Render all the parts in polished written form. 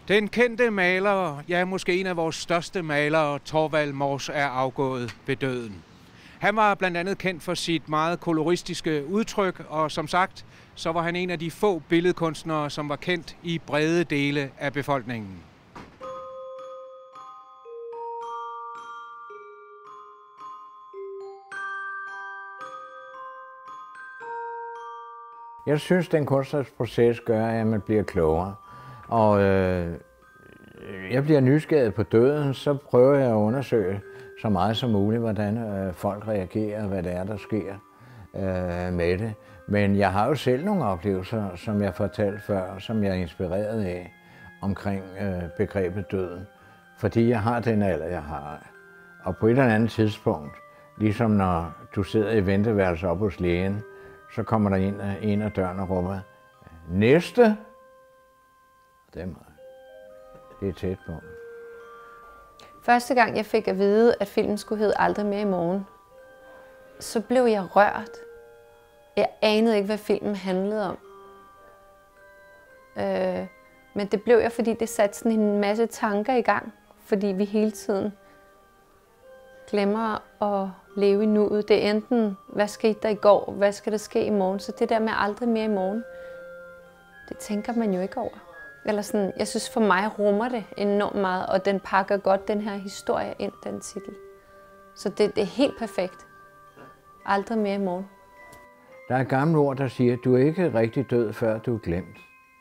Den kendte maler, ja måske en af vores største malere, Thorvald Mors, er afgået ved døden. Han var blandt andet kendt for sit meget koloristiske udtryk, og som sagt, så var han en af de få billedkunstnere, som var kendt i brede dele af befolkningen. Jeg synes, den kunstneriske proces gør, at man bliver klogere. Og jeg bliver nysgerrig på døden, så prøver jeg at undersøge så meget som muligt, hvordan folk reagerer, hvad det er, der sker med det. Men jeg har jo selv nogle oplevelser, som jeg fortalte før, som jeg er inspireret af omkring begrebet døden. Fordi jeg har den alder, jeg har. Og på et eller andet tidspunkt, ligesom når du sidder i venteværelset op hos lægen, så kommer der en af døren og råber, næste! Det er mig. Det er tæt på. Første gang jeg fik at vide, at filmen skulle hedde Aldrig mere i morgen, så blev jeg rørt. Jeg anede ikke, hvad filmen handlede om. Men det blev jeg, fordi det satte sådan en masse tanker i gang. Fordi vi hele tiden glemmer at leve i nuet. Det er enten, hvad skete der i går, hvad skal der ske i morgen. Så det der med aldrig mere i morgen, det tænker man jo ikke over. Eller sådan, jeg synes for mig rummer det enormt meget, og den pakker godt den her historie ind, den titel. Så det er helt perfekt. Aldrig mere i morgen. Der er et gammelt ord, der siger, at du er ikke rigtig død, før du er glemt.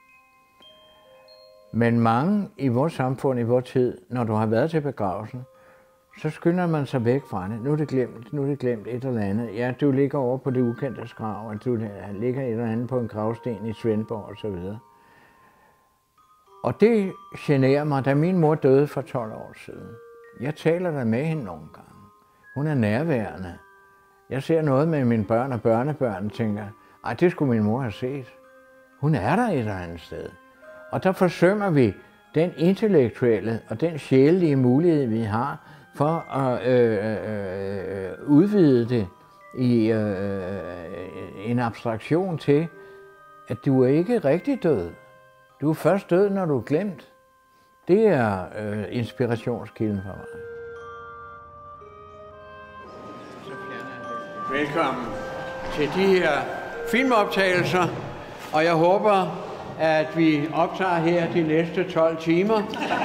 Men mange i vores samfund, i vores tid, når du har været til begravelsen, så skynder man sig væk fra det. Nu er det glemt et eller andet. Ja, du ligger over på det ukendte grav, og du ligger et eller andet på en gravsten i Svendborg osv. Og det generer mig, da min mor døde for 12 år siden. Jeg taler der med hende nogle gange. Hun er nærværende. Jeg ser noget med mine børn og børnebørn og tænker, ej, det skulle min mor have set. Hun er der et eller andet sted. Og der forsømmer vi den intellektuelle og den sjælelige mulighed, vi har for at udvide det i en abstraktion til, at du er ikke rigtig død. Du er først død, når du er glemt. Det er inspirationskilden for mig. Velkommen til de her filmoptagelser, og jeg håber, at vi optager her de næste 12 timer.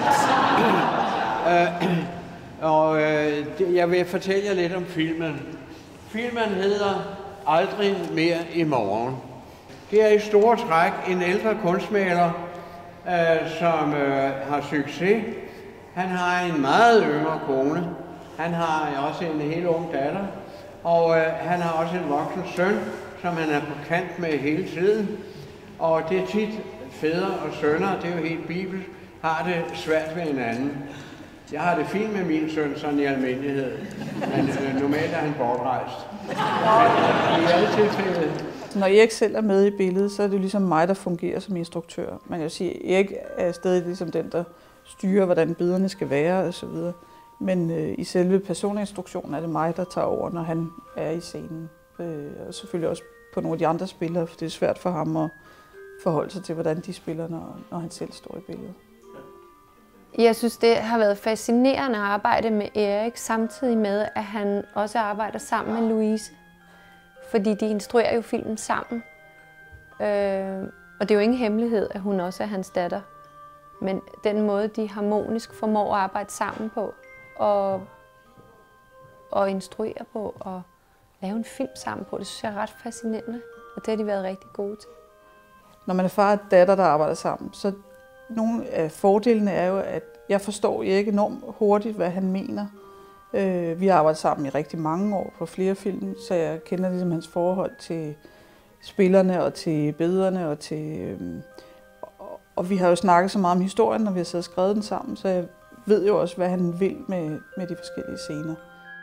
Jeg vil fortælle jer lidt om filmen. Filmen hedder Aldrig mere i morgen. Det er i store træk en ældre kunstmaler, som har succes. Han har en meget yngre kone. Han har også en helt ung datter. Og han har også en voksen søn, som han er på kant med hele tiden. Og det er tit fædre og sønner, det er jo helt bibelsk, har det svært ved hinanden. Jeg har det fint med min søn, sådan i almindelighed. Men normalt er han bortrejst. Men i alle tilfælde. Når Erik selv er med i billedet, så er det ligesom mig, der fungerer som instruktør. Man kan jo sige, at Erik er stadig ligesom den, der styrer, hvordan billederne skal være osv. Men i selve personinstruktionen er det mig, der tager over, når han er i scenen. Og selvfølgelig også på nogle af de andre spillere, for det er svært for ham at forholde sig til, hvordan de spiller, når han selv står i billedet. Jeg synes, det har været fascinerende at arbejde med Erik, samtidig med, at han også arbejder sammen med Louise. Fordi de instruerer jo filmen sammen. Og det er jo ingen hemmelighed, at hun også er hans datter. Men den måde, de harmonisk formår at arbejde sammen på, og instruere på, og lave en film sammen på, det synes jeg er ret fascinerende. Og det har de været rigtig gode til. Når man er far og datter, der arbejder sammen, så nogle af fordelene er jo, at jeg forstår Erik enormt hurtigt, hvad han mener. Vi har arbejdet sammen i rigtig mange år på flere film, så jeg kender ligesom hans forhold til spillerne og til billederne. Og vi har jo snakket så meget om historien, når vi har siddet og skrevet den sammen, så jeg ved jo også, hvad han vil med de forskellige scener.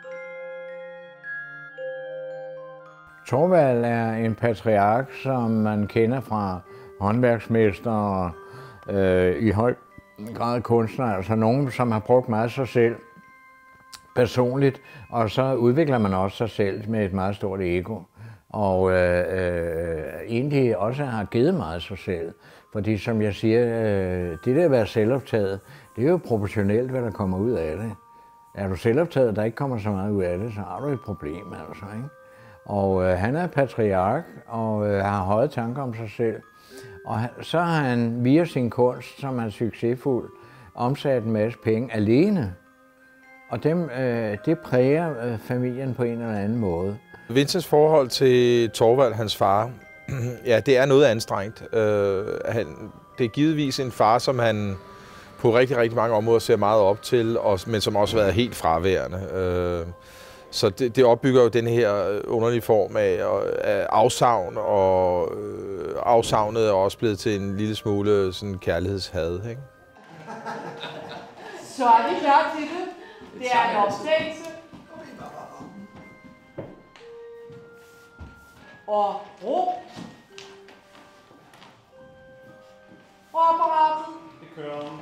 Thorvald er en patriark, som man kender fra håndværksmester og i høj grad kunstner, altså nogen, som har brugt meget sig selv personligt, og så udvikler man også sig selv med et meget stort ego, og egentlig også har givet meget sig selv. Fordi som jeg siger, det der at være selvoptaget, det er jo proportionelt, hvad der kommer ud af det. Er du selvoptaget, der ikke kommer så meget ud af det, så har du et problem, altså, ikke? Og han er patriark og har høje tanker om sig selv. Og så har han via sin kunst, som er succesfuld, omsat en masse penge alene. Og det præger familien på en eller anden måde. Vincents forhold til Thorvald, hans far, ja, det er noget anstrengt. Det er givetvis en far, som han på rigtig, rigtig mange områder ser meget op til, men som også har været helt fraværende. Så det opbygger jo den her underlige form af afsavn, og afsavnet er også blevet til en lille smule sådan kærlighedshad, ikke? Så er det klar til det. Det er en optagelse. Og ro. Og apparatet. Det kører om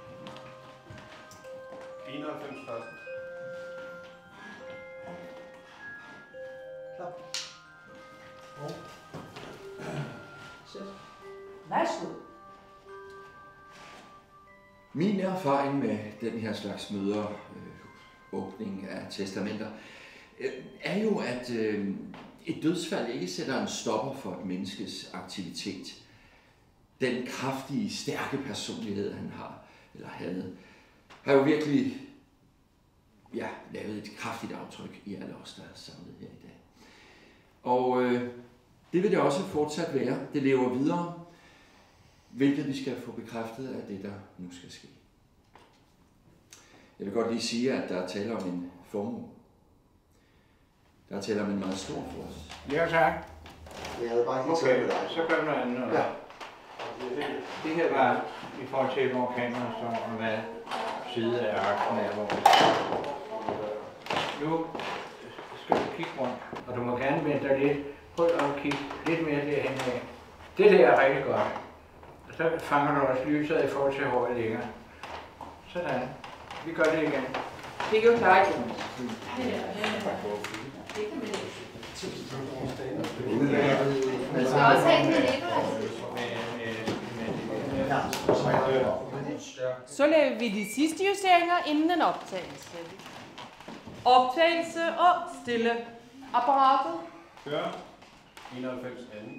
91 først. Klap. Værsgo. Min erfaring med den her slags møder, åbning af testamenter, er jo, at et dødsfald ikke sætter en stopper for et menneskes aktivitet. Den kraftige, stærke personlighed, han har, eller havde, har jo virkelig lavet et kraftigt aftryk i alle os, der er samlet her i dag. Og det vil det også fortsat være. Det lever videre, hvilket vi skal få bekræftet af det, der nu skal ske. Jeg vil godt lige sige, at der er tale om en formue. Der er tale om en meget stor for os. Ja, tak. Jeg havde bare helt Okay, så gør vi noget andet. Ja. Det her var i forhold til, hvor kameraet står, og hvad side af akten er, hvor nu skal du kigge rundt, og du må gerne vente dig lidt. Prøv at kigge lidt mere derhen af. Det der er rigtig godt. Og så fanger du også lyset i forhold til, hvor jeg ligger. Sådan. Vi gør det igen. Det er jo klart. Vi skal også have en med Så laver vi de sidste justeringer inden en optagelse. Optagelse og stille. Apparatet. Kører 91 anden.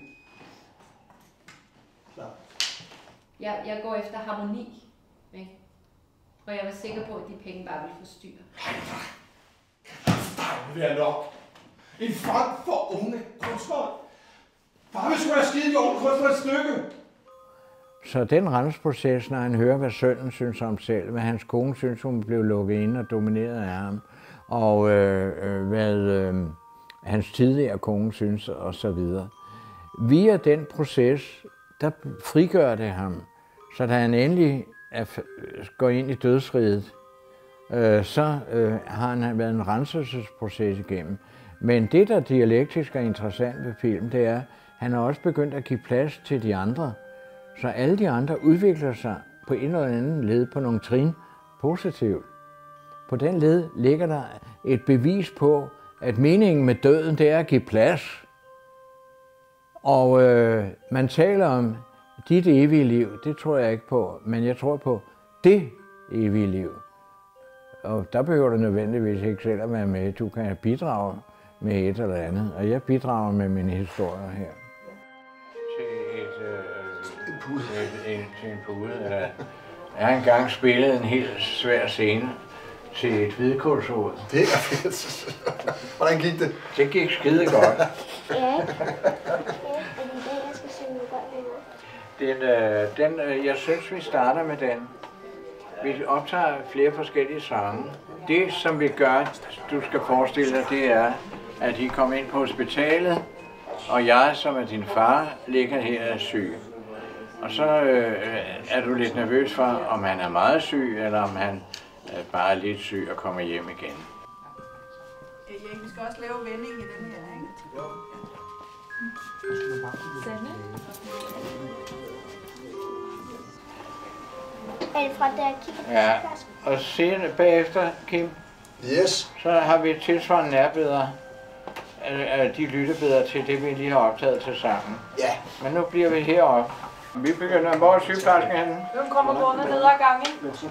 Klar. Jeg går efter harmoni, ikke? Og jeg var sikker på, at de penge bare ville forstyrre. Det er nok. En fond for unge kunstnere. Far vil sgu da skide de unge kunstnere et stykke. Så den rensproces, når han hører, hvad sønnen synes om selv, hvad hans kone synes, hun blev lukket ind og domineret af ham, og hvad hans tidligere kone synes, og så videre. Via den proces, der frigør det ham, så da han endelig går ind i dødsriget, så har han været en renselsesproces igennem. Men det, der dialektisk er interessant ved film, det er, at han har også begyndt at give plads til de andre, så alle de andre udvikler sig på en eller anden led på nogle trin positivt. På den led ligger der et bevis på, at meningen med døden, det er at give plads. Og man taler om dit evige liv, det tror jeg ikke på, men jeg tror på det evige liv. Og der behøver du nødvendigvis ikke selv at være med. Du kan bidrage med et eller andet, og jeg bidrager med mine historier her. Til en pude. Jeg har engang spillet en helt svær scene til et hvidkålshoved. Det er fedt. Hvordan gik det? Det gik skide godt. Ja. Er det i dag, jeg skal synge godt? Jeg synes, vi starter med den. Vi optager flere forskellige sange. Det, som vi gør, du skal forestille dig, det er, at I kommer ind på hospitalet, og jeg, som er din far, ligger her og er syg. Og så er du lidt nervøs for, om han er meget syg, eller om han bare er lidt syg og kommer hjem igen. Erik, vi skal også lave vending i den her, ikke? Jo. Er det fra der kigger på Ja, og senere bagefter, Kim, Yes. så har vi tilsvarende nærbilleder af de lyttebilleder til det, vi lige har optaget til sangen. Ja. Men nu bliver vi heroppe, Vi begynder. Hvor er sygeplejersken henne? Den kommer gående ned ad gangen.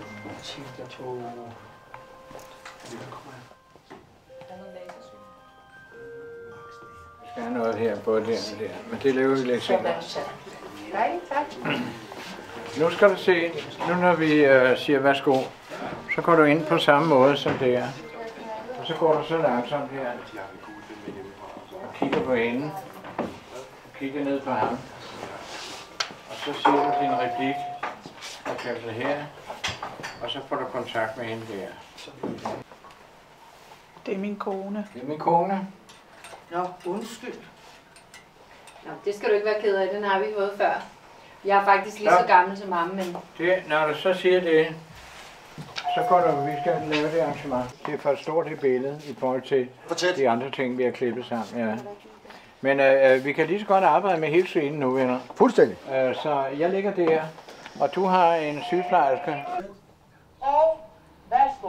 Jeg skal have noget her, både der og der. Men det laver vi lidt senere. Nej, tak. Nu skal du se, nu når vi siger værsgo, så går du ind på samme måde som det er. Og så går du så langsomt her. Og kigger på hende. Kigger ned på ham. Og så siger du din replik. Og kalder her. Og så får du kontakt med hende der. Det er min kone. Det er min kone. Nå, undskyld. Nå, det skal du ikke være ked af, den har vi fået før. Jeg er faktisk lige så gammel som ham, men... Det, når du så siger det, så går du, vi skal lave det arrangement. Det er for stort det billede i forhold til de andre ting, vi har klippet sammen. Ja. Men vi kan lige så godt arbejde med hele scenen nu, venner. Fuldstændig. Så jeg ligger der, og du har en sygeplejerske. Og værsgo.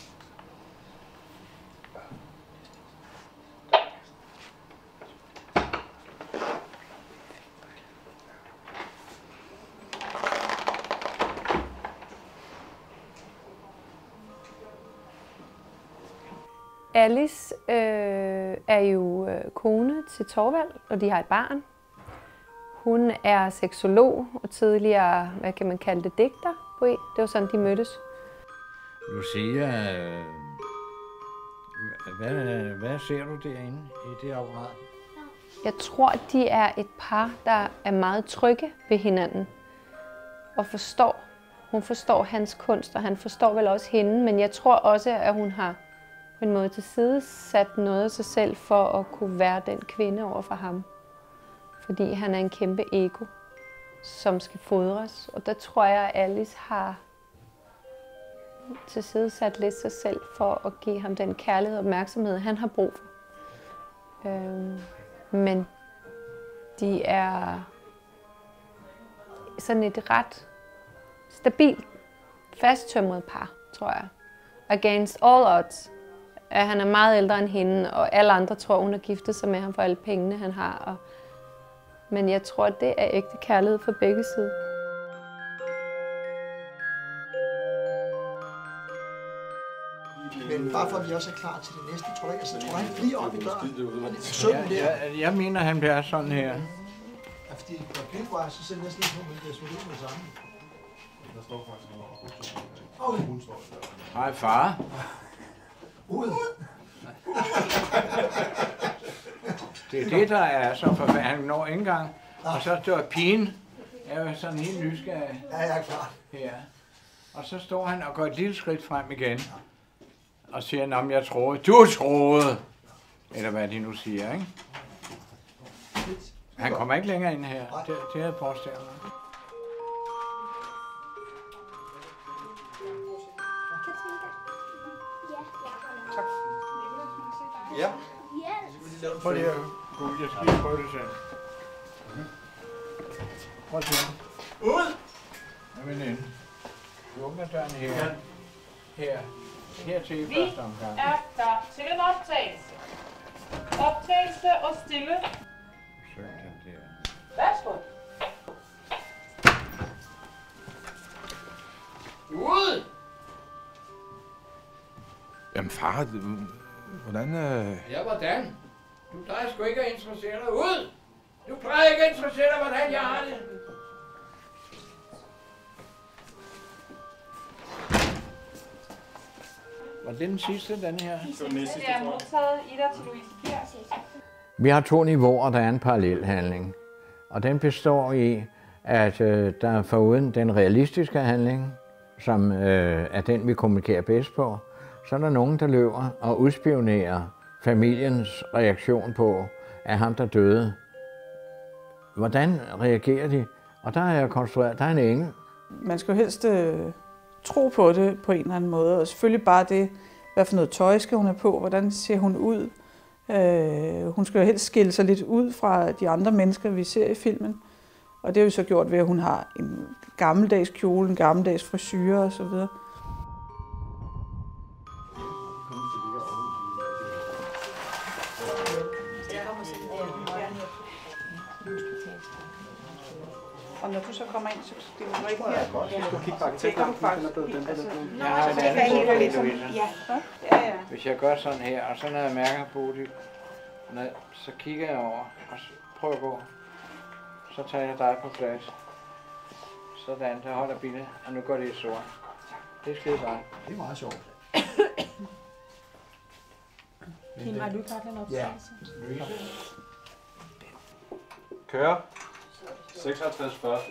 Alice er jo kone til Thorvald, og de har et barn. Hun er seksolog og tidligere, hvad kan man kalde det, digter på en. Det var sådan, de mødtes. Lucia, hvad ser du derinde i det apparat? Jeg tror, at de er et par, der er meget trygge ved hinanden og forstår. Hun forstår hans kunst, og han forstår vel også hende, men jeg tror også, at hun har på en måde tilsidesat noget af sig selv for at kunne være den kvinde over for ham. Fordi han er en kæmpe ego, som skal fodres. Og der tror jeg, at Alice har tilsidesat lidt sig selv for at give ham den kærlighed og opmærksomhed, han har brug for. Men de er sådan et ret stabilt, fasttømret par, tror jeg. Against all odds. Han er meget ældre end hende, og alle andre tror, hun har giftet sig med ham for alle pengene, han har. Men jeg tror, det er ægte kærlighed for begge sider. Men bare for at vi også er klar til det næste, tror jeg ikke, altså, tror han bliver op i døren. Sådan der. Jeg mener, han bliver sådan her. Ja, fordi på Pilgrim, så ser det næsten ikke på, men det er selvfølgelig det samme. Der står faktisk noget. Hej far. Ud. Det er det, der er så forfærdeligt. Han når ikke engang. Og så står pigen. Jeg er jo sådan helt nysgerrig. Ja, jeg er klar. Her. Og så står han og går et lille skridt frem igen. Og siger, om jeg troede. Du troede! Eller hvad de nu siger, ikke? Han kommer ikke længere ind her. Det havde jeg forestillet mig. Tak. Ja. Prøv lige at gå ud. Jeg skal lige prøve det selv. Prøv at se. Ud! Jamen ind. Du åbner døren her. Her til i Vi første omgang. er klar til en optagelse. Optagelse og stille. Søg den der. Værsgo. Ud! Jamen far, hvordan... Ja, hvordan? Du plejer sgu ikke at interessere dig ud! Du plejer ikke at interessere dig, hvordan jeg har det! Var det den sidste, den her? Det er modtaget Ida til Louise Kjær. Vi har 2 niveauer, der er en parallelhandling. Og den består i, at der foruden den realistiske handling, som er den, vi kommunikerer bedst på, så er der nogen, der løber og udspionerer familiens reaktion på, at ham, der døde. Hvordan reagerer de? Og der har jeg konstrueret, der er en engel. Man skal jo helst tro på det på en eller anden måde, og selvfølgelig bare det, hvad for noget tøj skal hun have på, hvordan ser hun ud. Hun skal jo helst skille sig lidt ud fra de andre mennesker, vi ser i filmen. Og det har vi så gjort ved, at hun har en gammeldags kjole, en gammeldags frisyre osv. Og når du så kommer ind, så det er jo ikke her. Tænker du faktisk? Ja. Hvis jeg gør sådan her, og så når jeg mærker Bodil, så kigger jeg over og prøver at gå. Så tager jeg dig på plads. Sådan, der holder billedet, og nu går det i sort. Det er skide godt. Det er meget sjovt. Kim, har du ikke haft en optagelse? Ja. Kører. 56 første.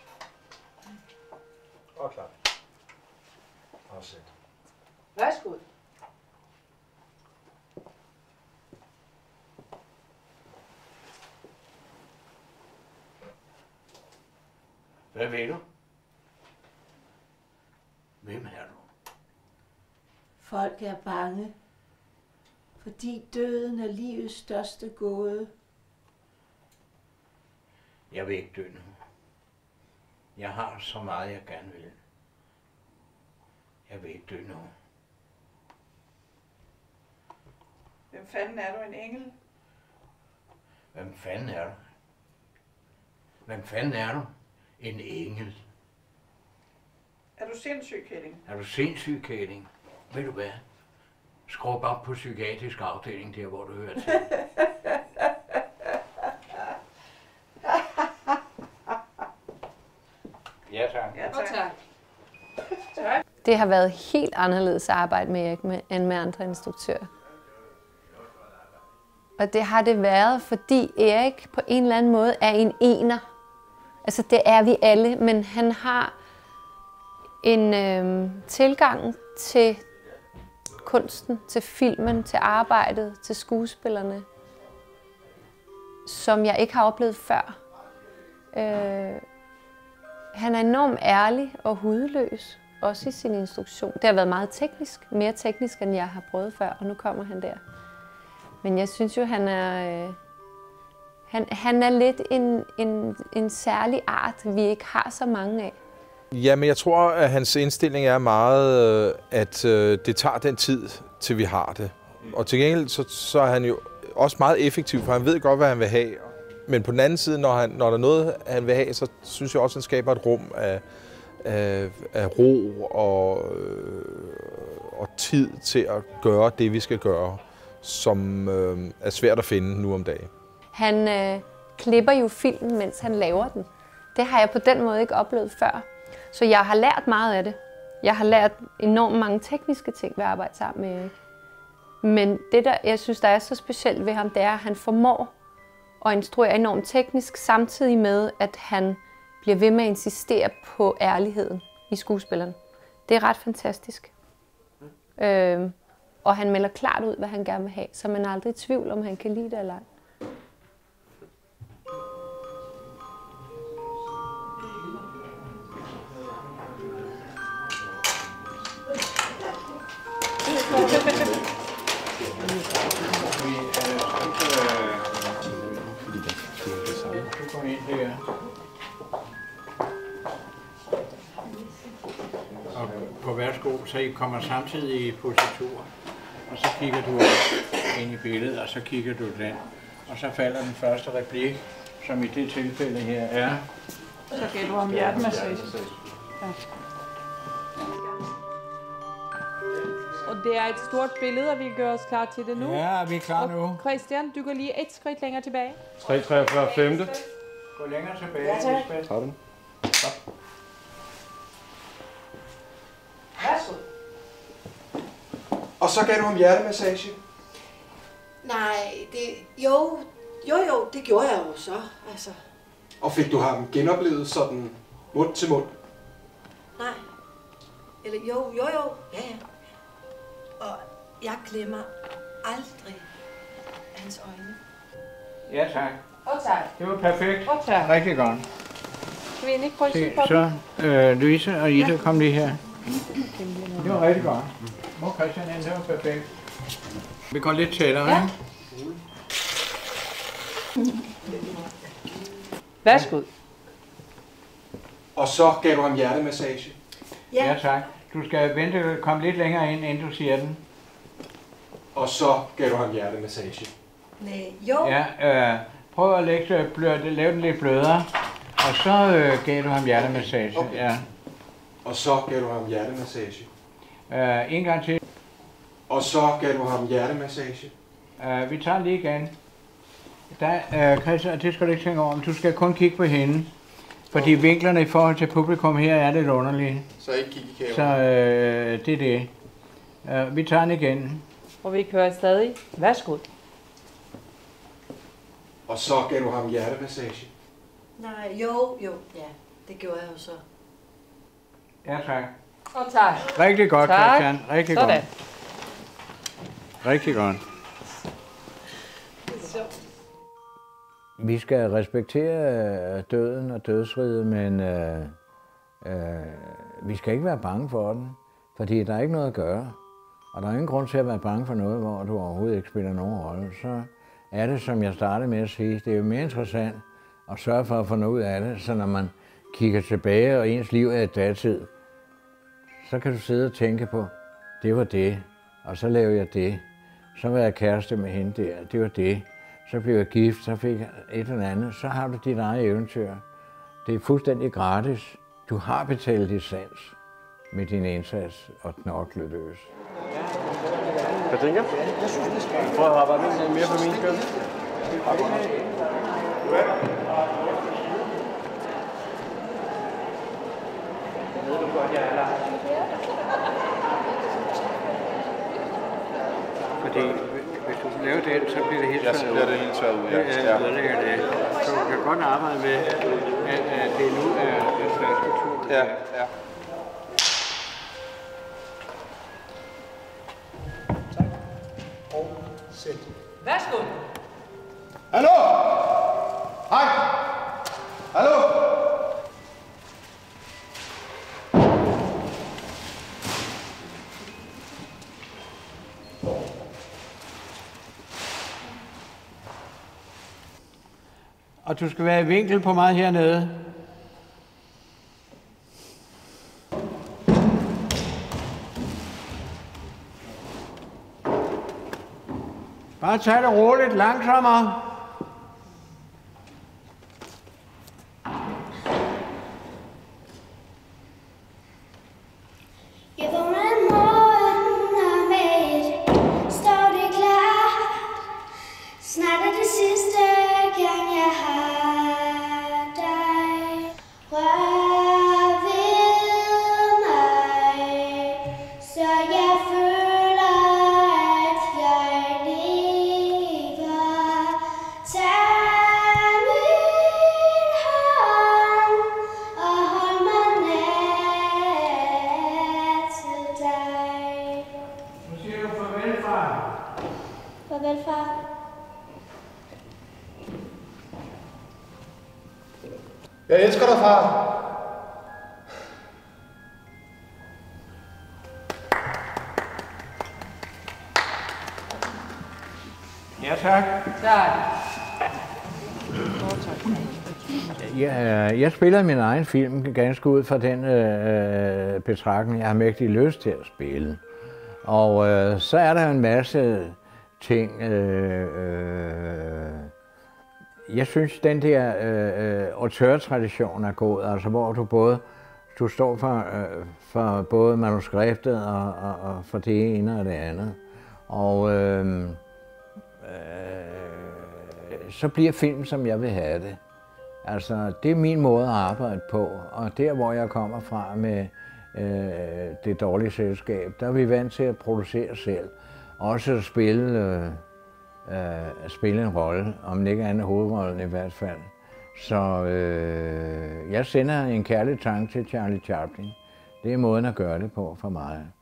Og klar. Og sæt. Værsgo. Hvad vil du? Hvem er du? Folk er bange, fordi døden er livets største gåde. Jeg vil ikke dø nu. Jeg har så meget, jeg gerne vil. Jeg vil ikke dø nu. Hvem fanden er du, en engel? Hvem fanden er du? Hvem fanden er du? En engel. Er du sindssyg, Kælling? Er du sindssyg, Kælling? Ved du hvad? Skrub op på psykiatrisk afdeling, der hvor du hører til. Ja, tak. Ja, tak. Tak. Det har været helt anderledes at arbejde med Erik end med andre instruktører. Og det har det været, fordi Erik på en eller anden måde er en ener. Altså det er vi alle, men han har en tilgang til kunsten, til filmen, til arbejdet, til skuespillerne, som jeg ikke har oplevet før. Han er enormt ærlig og hudløs, også i sin instruktion. Det har været meget teknisk, mere teknisk, end jeg har prøvet før, og nu kommer han der. Men jeg synes jo, han er lidt en særlig art, vi ikke har så mange af. Ja, men jeg tror, at hans indstilling er meget, at det tager den tid, til vi har det. Og til gengæld så er han jo også meget effektiv, for han ved godt, hvad han vil have. Men på den anden side, når der er noget, han vil have, så synes jeg også, at han skaber et rum af ro og tid til at gøre det, vi skal gøre, som er svært at finde nu om dagen. Han klipper jo filmen, mens han laver den. Det har jeg på den måde ikke oplevet før. Så jeg har lært meget af det. Jeg har lært enormt mange tekniske ting ved at arbejde sammen med Erik. Men det, der jeg synes, der er så specielt ved ham, det er, at han formår at instruere enormt teknisk, samtidig med, at han bliver ved med at insistere på ærligheden i skuespilleren. Det er ret fantastisk. Og han melder klart ud, hvad han gerne vil have, så man er aldrig i tvivl, om han kan lide det eller ej. Og på værsgo, så I kommer samtidig i positur. Og så kigger du ind i billedet, og så kigger du den. Og så falder den første replik, som i det tilfælde her er... Så gav du ham hjertemassage. Ja. Og det er et stort billede, og vi gør os klar til det nu. Ja, vi er klar nu. Og Christian, du går lige et skridt længere tilbage. 343 femte. Gå længere tilbage, Lisbeth. Tager den. Værsgo. Og så gav du ham hjertemassage? Nej, jo, det gjorde jeg jo så, altså. Og fik du ham genoplevet sådan mund til mund? Nej. Eller jo, ja. Og jeg glemmer aldrig hans øjne. Ja, tak. Og tak. Det var perfekt. Og tak. Rigtig godt. Skal vi ikke prøve at se på så, Louise og Ida, kom lige her. Det var rigtig godt. Hvor Christian hen, det var perfekt. Vi går lidt tættere, ja. Værsgo. Og så gav du ham hjertemassage? Ja, tak. Du skal vente, komme lidt længere ind, inden du siger den. Og så gav du ham hjertemassage? Nej, jo. Ja, prøv at lave den lidt blødere. Og så gav du ham hjertemassage. Okay. Ja. Og så gav du ham hjertemassage. En gang til. Og så gav du ham hjertemassage. Vi tager lige igen. Christian, det skal du ikke tænke over, men du skal kun kigge på hende. Fordi vinklerne i forhold til publikum her er lidt underlige. Så ikke kigge i kameraet. Så det er det. Vi tager den igen. Og vi kører stadig. Værsgo. Og så gav du ham hjertemassage. Nej, ja, det gjorde jeg jo så. Ja, tak. Og tak. Rigtig godt, tak. Christian. Rigtig sådan. Godt. Rigtig godt. Vi skal respektere døden og dødsriget, men vi skal ikke være bange for den, fordi der er ikke noget at gøre. Og der er ingen grund til at være bange for noget, hvor du overhovedet ikke spiller nogen rolle. Så er det, som jeg startede med at sige, det er jo mere interessant at sørge for at få noget ud af det, så når man kigger tilbage, og ens liv er i datid, så kan du sidde og tænke på, det var det, og så lavede jeg det. Så var jeg kæreste med hende der, det var det. Så blev jeg gift, så fik jeg et eller andet. Så har du dit eget eventyr. Det er fuldstændig gratis. Du har betalt licens med din indsats og knokle løs. Hvad tænker du? Prøv at arbejde mere på min skyld. Fordi hvis du laver det, så bliver det helt tværet ud. Ja, så bliver det helt tværet ud, ja. Det. Så du kan godt arbejde med, at det nu er den første tur. Ja, ja. Og sæt. Værsgo. Hallo? Hej. Hallo? Og du skal være i vinkel på mig hernede. Bare tag det roligt, langsommere. Jeg vågner en morgen, og med et står det klart. Snart er det sidste gang, jeg har dig. Rør ved mig, så jeg føler, at jeg lever. Tag min hånd og hold mig nær til dig. Nu siger du farvel, far. Farvel, far. Jeg elsker dig, far. Ja, tak. Tak. Jeg spiller min egen film ganske ud fra den betragtning, jeg har mægtig lyst til at spille. Og så er der en masse ting. Jeg synes, den der auteur-tradition er god, altså hvor du står for både manuskriptet og for det ene og det andet. Og så bliver film, som jeg vil have det. Altså, det er min måde at arbejde på, og der, hvor jeg kommer fra med det dårlige selskab, der er vi vant til at producere selv. Også at spille en rolle, om ikke andet hovedrollen i hvert fald. Så jeg sender en kærlig tanke til Charlie Chaplin. Det er måden at gøre det på for mig.